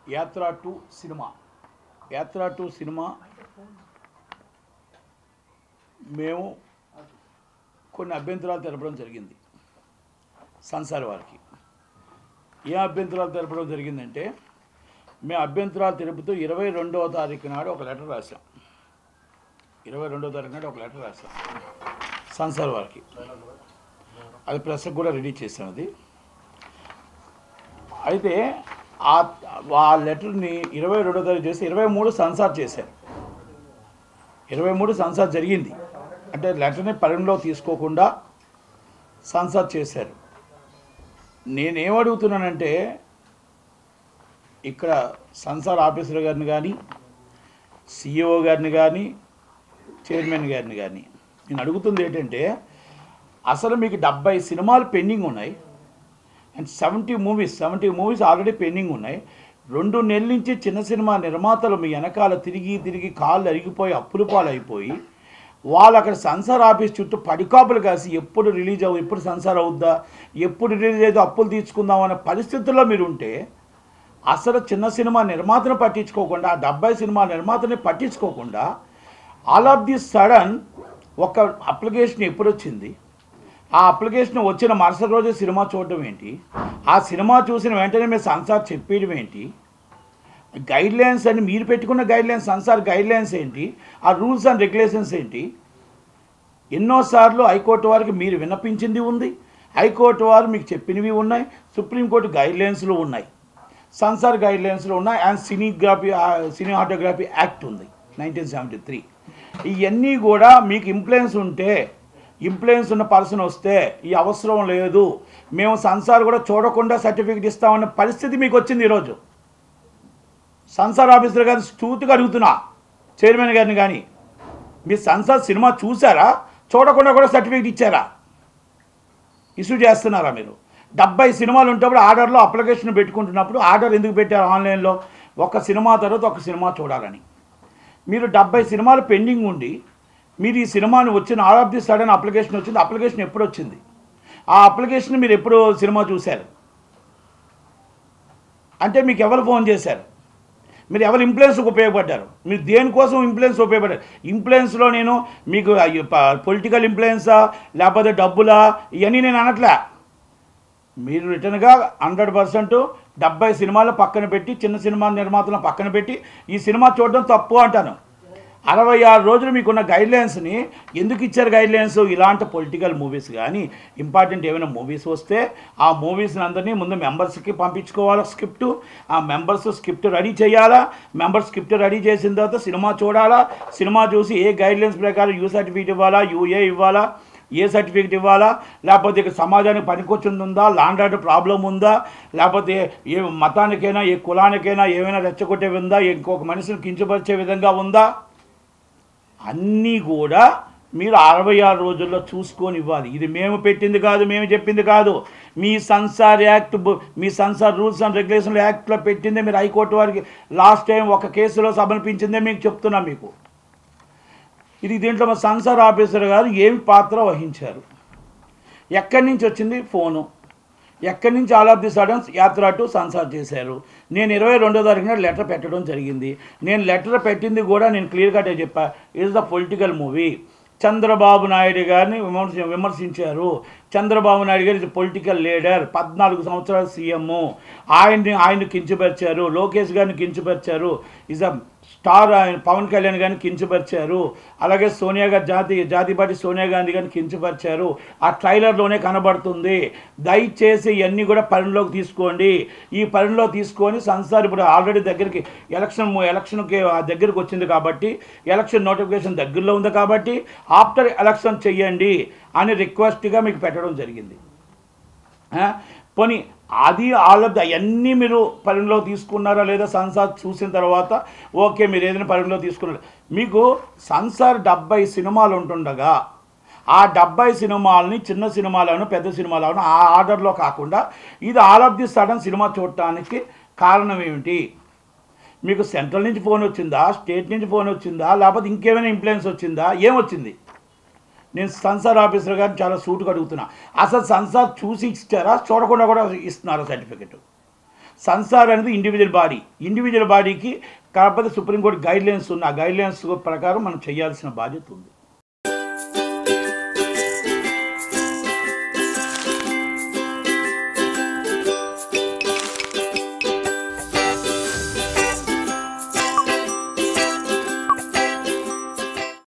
యాత్ర 2 సినిమా యాత్ర 2 సినిమా మేము కొన్ని అభ్యంతరాలు తెలపడం జరిగింది. సంసార్ వారికి ఏ అభ్యంతరాలు తెలపడం జరిగిందంటే, మేము అభ్యంతరాలు తెలుపుతూ 22వ తారీఖు నాడు ఒక లెటర్ రాసాం. 22వ తారీఖు నాడు ఒక లెటర్ రాసాం సంసార్ వారికి. అది ప్రెస్కి కూడా రెడీ చేసాం. అది అయితే ఆ లెటర్ని 22వ తారీఖు చేసి 23 సంసార్ చేశారు. 23 సంసార్ జరిగింది. అంటే లెటర్ని పరిగణలో తీసుకోకుండా సంసార్ చేశారు. నేనేమడుగుతున్నానంటే, ఇక్కడ సంసార్ ఆఫీసర్ గారిని కానీ, సిఇఓ గారిని కానీ, చైర్మన్ గారిని కానీ నేను అడుగుతుంది ఏంటంటే, అసలు మీకు 70 సినిమాలు పెండింగ్ ఉన్నాయి అండ్ 70 మూవీస్ ఆల్రెడీ పెండింగ్ ఉన్నాయి. 2 నెలల నుంచి చిన్న సినిమా నిర్మాతలు మీ వెనకాల తిరిగి కాళ్ళు అరిగిపోయి అప్పుల పాలైపోయి వాళ్ళు అక్కడ సంసార్ ఆఫీస్ చుట్టూ పడికాపులు కాసి ఎప్పుడు రిలీజ్ ఎప్పుడు సంసార్ అవుద్దా, ఎప్పుడు రిలీజ్ అయితే అప్పులు తీర్చుకుందాం అనే పరిస్థితుల్లో మీరు ఉంటే, అసలు చిన్న సినిమా నిర్మాతను పట్టించుకోకుండా, 70 సినిమా నిర్మాతని పట్టించుకోకుండా ఆల్ ఆఫ్ ది సడన్ ఒక అప్లికేషన్ ఎప్పుడు వచ్చింది, ఆ అప్లికేషన్ వచ్చిన మరుసటి రోజు సినిమా చూడడం ఏంటి, ఆ సినిమా చూసిన వెంటనే మీరు సంసార్ చెప్పేయడం ఏంటి, గైడ్లైన్స్ అని మీరు పెట్టుకున్న గైడ్లైన్స్, సంసార్ గైడ్లైన్స్ ఏంటి, ఆ రూల్స్ అండ్ రెగ్యులేషన్స్ ఏంటి. ఎన్నోసార్లు హైకోర్టు వారికి మీరు విన్నపించింది ఉంది, హైకోర్టు వారు మీకు చెప్పినవి ఉన్నాయి, సుప్రీంకోర్టు గైడ్లైన్స్లో ఉన్నాయి, సంసార్ గైడ్లైన్స్లో ఉన్నాయి, అండ్ సినిమాటోగ్రఫీ యాక్ట్ ఉంది 1973. ఇవన్నీ కూడా మీకు ఇంప్లూయెన్స్ ఉంటే, ఇంప్లూయెన్స్ ఉన్న పర్సన్ వస్తే ఈ అవసరం లేదు, మేము సంసార్ కూడా చూడకుండా సర్టిఫికేట్ ఇస్తామన్న పరిస్థితి మీకు వచ్చింది. ఈరోజు సంసార్ ఆఫీసర్ గారిని స్తూతిగా అడుగుతున్నా, చైర్మన్ గారిని కానీ, మీరు సంసార్ సినిమా చూసారా, చూడకుండా కూడా సర్టిఫికేట్ ఇచ్చారా, ఇష్యూ చేస్తున్నారా? మీరు 70 సినిమాలు ఉంటప్పుడు ఆర్డర్లో అప్లికేషన్ పెట్టుకుంటున్నప్పుడు ఆర్డర్ ఎందుకు పెట్టారు ఆన్లైన్లో? ఒక సినిమా తర్వాత ఒక సినిమా చూడాలని. మీరు 70 సినిమాలు పెండింగ్ ఉండి మీరు ఈ సినిమాని వచ్చిన all of the sudden application వచ్చింది. అప్లికేషన్ ఎప్పుడు వచ్చింది? ఆ అప్లికేషన్ మీరు ఎప్పుడు సినిమా చూశారు అంటే మీకు ఎవరు ఫోన్ చేశారు? మీరు ఎవరు ఇన్ఫ్లుయెన్స్కి ఉపయోగపడ్డారు? మీరు దేనికోసం ఇన్ఫ్లుయెన్స్ ఉపయోగపడ్డారు? ఇన్ఫ్లుయెన్స్లో నేను మీకు పొలిటికల్ ఇన్ఫ్లుయెన్సా లేకపోతే డబ్బులా ఇవన్నీ నేను అనట్లే. మీరు రిటర్న్గా 100% 70 సినిమాలు పక్కన పెట్టి, చిన్న సినిమా నిర్మాతలను పక్కన పెట్టి ఈ సినిమా చూడడం తప్పు అంటాను. 66 రోజులు మీకున్న గైడ్లైన్స్ని ఎందుకు ఇచ్చారు? గైడ్లైన్స్ ఇలాంటి పొలిటికల్ మూవీస్ కానీ, ఇంపార్టెంట్ ఏమైనా మూవీస్ వస్తే ఆ మూవీస్ని అందరినీ ముందు మెంబర్స్కి పంపించుకోవాలా స్క్రిప్టు, ఆ మెంబర్స్ స్క్రిప్ట్ రెడీ చేయాలా, మెంబర్స్ స్క్రిప్ట్ రెడీ చేసిన తర్వాత సినిమా చూడాలా, సినిమా చూసి ఏ గైడ్లైన్స్ ప్రకారం యూ సర్టిఫికేట్ ఇవ్వాలా, యూఏ ఇవ్వాలా, ఏ సర్టిఫికేట్ ఇవ్వాలా, లేకపోతే ఇక్కడ సమాజానికి పనికొచ్చింది ఉందా, లాండ్ ఆర్డర్ ప్రాబ్లం ఉందా, లేకపోతే ఏ మతానికైనా ఏ కులానికైనా ఏమైనా రెచ్చగొట్టే ఉందా, ఇంకొక మనిషిని కించపరిచే విధంగా ఉందా, అన్నీ కూడా మీరు 66 రోజుల్లో చూసుకొని ఇవ్వాలి. ఇది మేము పెట్టింది కాదు, మేము చెప్పింది కాదు. మీ సంసార్ యాక్ట్, మీ సంసార్ రూల్స్ అండ్ రెగ్యులేషన్ల యాక్ట్లో పెట్టిందే. మీరు హైకోర్టు వారికి లాస్ట్ టైం ఒక కేసులో సమర్పించిందే మీకు చెప్తున్నా. మీకు ఇది దీంట్లో మా సంసార్ ఆఫీసర్ గారు ఏమి పాత్ర వహించారు, ఎక్కడి నుంచి వచ్చింది ఫోను, ఎక్కడి నుంచి ఆల్ ఆఫ్ ది సడన్ యాత్ర 2 సంసార్ చేశారు. నేను 22వ తారీఖున లెటర్ పెట్టడం జరిగింది. నేను లెటర్ పెట్టింది కూడా నేను క్లియర్ కట్గా చెప్పా, it's the political movie. Chandrababu Naidu గారిని విమర్శించారు. చంద్రబాబు నాయుడు గారు ఇస్ పొలిటికల్ లీడర్, 14 సంవత్సరాల సీఎం. ఆయన్ని కించపరిచారు, లోకేష్ గారిని కించపరిచారు, ఇస్ అ స్టార్. ఆయన పవన్ కళ్యాణ్ గారిని కించపరిచారు, అలాగే సోనియా గారి జాతీయ పార్టీ సోనియా గాంధీ గారిని కించపరిచారు. ఆ ట్రైలర్లోనే కనబడుతుంది. దయచేసి ఇవన్నీ కూడా పరిణలోకి తీసుకోండి. ఈ పరిణలో తీసుకొని సంసార్ ఇప్పుడు ఆల్రెడీ దగ్గరికి ఎలక్షన్కి దగ్గరికి వచ్చింది కాబట్టి, ఎలక్షన్ నోటిఫికేషన్ దగ్గరలో ఉంది కాబట్టి ఆఫ్టర్ ఎలక్షన్ చెయ్యండి అని రిక్వెస్ట్గా మీకు పెట్టడం జరిగింది. పోనీ అది ఆల్ ఆఫ్ అవన్నీ మీరు పరిగణలో తీసుకున్నారా లేదా? సంసార్ చూసిన తర్వాత ఓకే, మీరు ఏదైనా పరిగణలో తీసుకున్నారు. మీకు సంసార్ 70 సినిమాలు ఉంటుండగా ఆ 70 సినిమాలని చిన్న సినిమాలను పెద్ద సినిమాలను ఆ ఆర్డర్లో కాకుండా ఇది all of the sudden cinema చూడటానికి కారణం ఏమిటి? మీకు సెంట్రల్ నుంచి ఫోన్ వచ్చిందా, స్టేట్ నుంచి ఫోన్ వచ్చిందా, లేకపోతే ఇంకేమైనా ఇన్ఫ్లుయెన్స్ వచ్చిందా, ఏమొచ్చింది? నేను సంసార్ ఆఫీసర్ గారిని చాలా సూటుగా అడుగుతున్నా, అసలు సంసార్ చూసి ఇచ్చారా, చూడకుండా కూడా ఇస్తున్నారా సర్టిఫికెట్? సెన్సార్ అనేది ఇండివిజువల్ బాడీకి కాకపోతే సుప్రీంకోర్టు గైడ్లైన్స్ ఉన్న ఆ గైడ్లైన్స్ ప్రకారం మనం చేయాల్సిన బాధ్యత ఉంది.